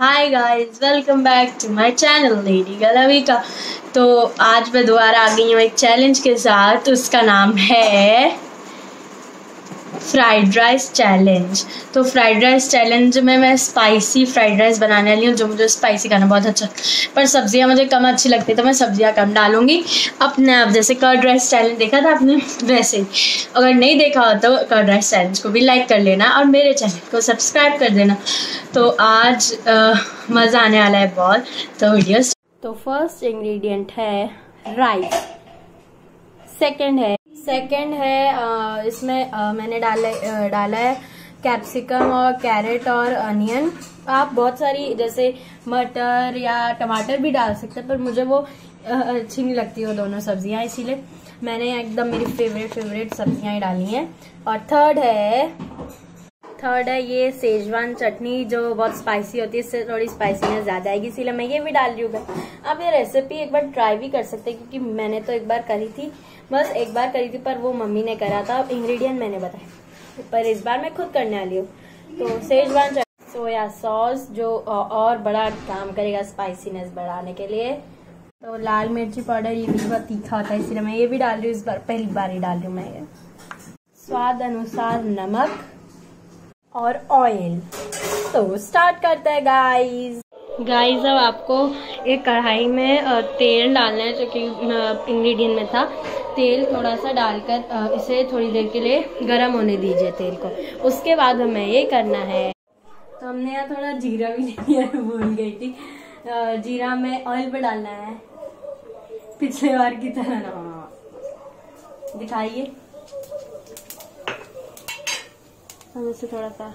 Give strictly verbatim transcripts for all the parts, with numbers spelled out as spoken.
Hi guys, welcome back to my channel lady गलाविका। तो आज मैं दोबारा आ गई हूँ एक चैलेंज के साथ। उसका नाम है फ्राइड राइस चैलेंज। तो फ्राइड राइस चैलेंज में मैं स्पाइसी फ्राइड राइस बनाने वाली हूँ, जो मुझे स्पाइसी खाना बहुत अच्छा, पर सब्जियाँ मुझे कम अच्छी लगती है तो मैं सब्जियाँ कम डालूंगी अपने आप। जैसे कर्ड राइस चैलेंज देखा था आपने, वैसे ही। अगर नहीं देखा हो तो कर्ड राइस चैलेंज को भी लाइक कर लेना और मेरे चैनल को सब्सक्राइब कर देना। तो आज मज़ा आने वाला है बहुत। तो वीडियो तो फर्स्ट इंग्रेडिएंट है राइस, सेकंड है सेकंड है आ, इसमें आ, मैंने डाला डाला है कैप्सिकम और कैरेट और अनियन। आप बहुत सारी जैसे मटर या टमाटर भी डाल सकते हैं, पर मुझे वो अच्छी नहीं लगती वो दोनों सब्जियां, इसीलिए मैंने एकदम मेरी फेवरेट फेवरेट सब्जियां ही डाली हैं। और थर्ड है थर्ड है ये सेजवान चटनी, जो बहुत स्पाइसी होती है, इससे थोड़ी स्पाइसीनेस ज़्यादा आएगी, इसीलिए मैं ये भी डाल रही हूँ। आप ये रेसिपी एक बार ट्राई भी कर सकते हैं, क्योंकि मैंने तो एक बार करी थी, बस एक बार करी थी, पर वो मम्मी ने करा था, इंग्रेडिएंट मैंने बताया, पर इस बार मैं खुद करने वाली हूँ। तो सेजवान चटनी, सोया सॉस जो और बड़ा काम करेगा स्पाइसीनेस बढ़ाने के लिए। तो लाल मिर्ची पाउडर, ये भी बहुत तीखा होता है, इसलिए मैं ये भी डाल रही हूँ, इस बार पहली बार ही डाल रही हूँ मैं ये। स्वाद अनुसार नमक और ऑयल। तो स्टार्ट करते हैं गाइस। गाइस अब आपको एक कढ़ाई में तेल डालना है, जो कि इंग्रेडिएंट में था। तेल थोड़ा सा डालकर इसे थोड़ी देर के लिए गर्म होने दीजिए तेल को। उसके बाद हमें ये करना है, तो हमने यहाँ थोड़ा जीरा भी लिया है, भूल गई थी। जीरा में ऑयल पे डालना है, पिछले बार की तरह ना। दिखाइए, हम इसे थोड़ा सा।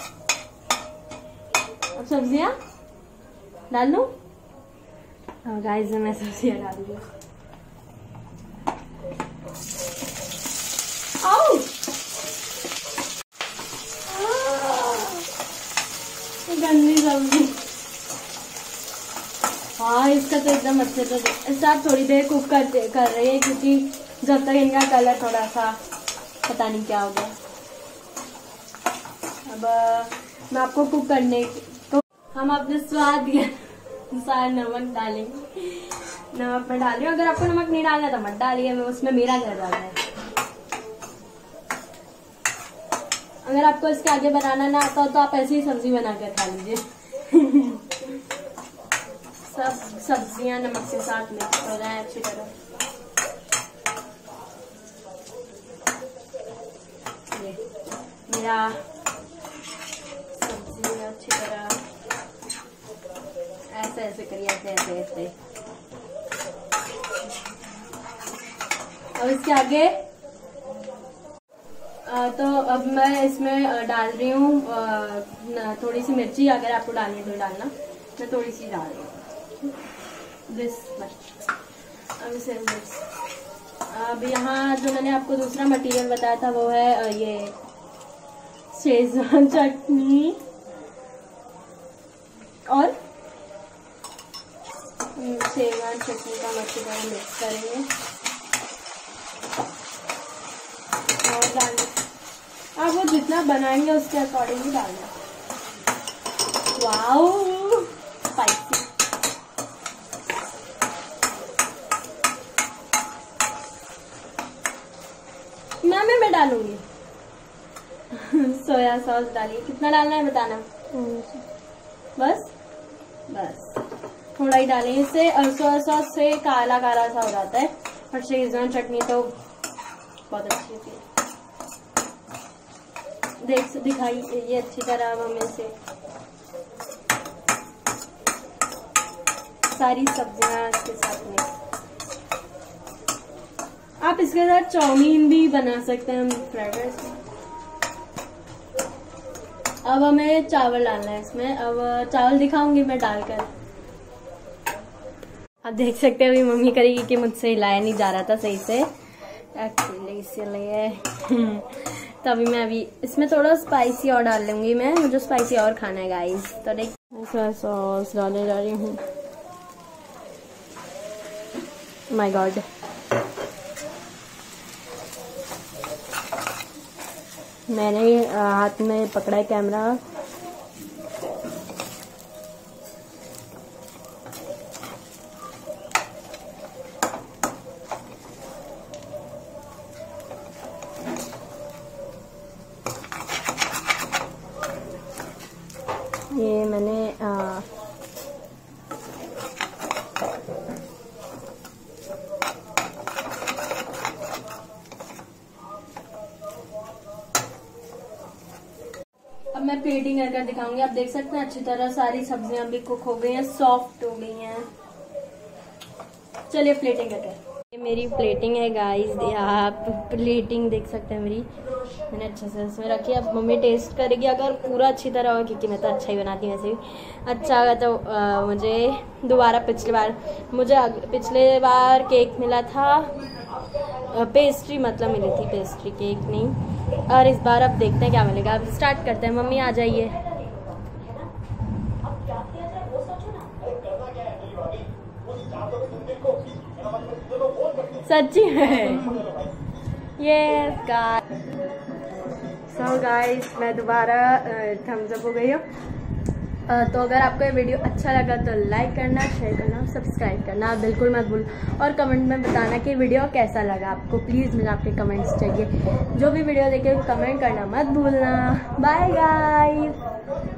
अब सब्जियां डाल दो। गाइस मैं सब्जियां डाल दूँ। आओ, गंदी सब्जी। हाँ, इसका तो एकदम अच्छे से इससे आप थोड़ी देर कुक कर कर रही है, क्योंकि जब तक इनका कलर थोड़ा सा पता नहीं क्या हो गया। अब मैं आपको कुक करने तो हम अपने स्वाद के अनुसार नमक डालेंगे। नमक मैं डाल रही हूँ, अगर आपको नमक नहीं डालना तो मत डालिए, मैं उसमें मेरा क्या डालना है। अगर आपको इसके आगे बनाना ना आता हो तो आप ऐसे ही सब्जी बनाकर खा लीजिए। सब सब्जियां नमक के साथ मिक्स हो जाए अच्छी तरह। ये मेरा अच्छी तरह ऐसे ऐसे करिए, ऐसे ऐसे ऐसे। अब इसके आगे आ, तो अब मैं इसमें डाल रही हूँ थोड़ी सी मिर्ची। अगर आपको डालनी है तो डालना, मैं थोड़ी सी डाल रही हूँ दिस मच। अब इसे अब यहाँ जो मैंने आपको दूसरा मटेरियल बताया था वो है ये शेजवान चटनी और शेजवान चटनी का अच्छी तरह मिक्स करेंगे और डालेंगे। आप वो जितना बनाएंगे उसके अकॉर्डिंग ही डालना। Wow, spicy. मैं मैं मैं डालूंगी सोया सॉस डालिए। कितना डालना है बताना। बस बस थोड़ा ही डालें, इससे सोया सॉस से काला काला सा हो जाता है, और शेजवान चटनी तो बहुत अच्छी होती है। देख दिखाई ये अच्छी तरह। अब हम इसे सारी सब्जियां इसके साथ में, आप इसके साथ चाउमीन भी बना सकते हैं फ्राइड राइस में। अब हमें चावल डालना है इसमें। अब चावल दिखाऊंगी मैं डालकर। आप देख सकते हैं अभी मम्मी करेगी कि मुझसे हिलाया नहीं जा रहा था सही से, एक्चुअली इसलिए। तो अभी मैं अभी इसमें थोड़ा स्पाइसी और डाल लूंगी मैं, मुझे स्पाइसी और खाना है गाइस। तो देख ऐसा सॉस डालने जा रही हूँ। माय गॉड, मैंने हाथ में पकड़ा है कैमरा। ये मैंने आ, अब मैं प्लेटिंग कर कर दिखाऊंगी। आप देख सकते हैं अच्छी तरह सारी सब्जियां भी कुक हो गई हैं, सॉफ्ट हो गई हैं। चलिए प्लेटिंग करते हैं। ये मेरी प्लेटिंग है गाइस, आप प्लेटिंग देख सकते हैं मेरी, मैंने अच्छे से इसमें रखी। अब मम्मी टेस्ट करेगी, अगर पूरा अच्छी तरह हो, क्योंकि मैं तो अच्छा ही बनाती हूँ वैसे भी। अच्छा होगा तो आ, मुझे दोबारा पिछली बार मुझे पिछले बार केक मिला था, पेस्ट्री मतलब मिली थी, पेस्ट्री केक नहीं। और इस बार अब देखते हैं क्या मिलेगा। अब स्टार्ट करते हैं। मम्मी आ जाइए। सच्ची में यस गाइस, सो गाइस मैं दोबारा थम्स अप हो गई हूँ। तो अगर आपको ये वीडियो अच्छा लगा तो लाइक करना, शेयर करना, सब्सक्राइब करना बिल्कुल मत भूल। और कमेंट में बताना कि वीडियो कैसा लगा आपको। प्लीज़ मुझे आपके कमेंट्स चाहिए। जो भी वीडियो देखे कमेंट करना मत भूलना। Bye guys.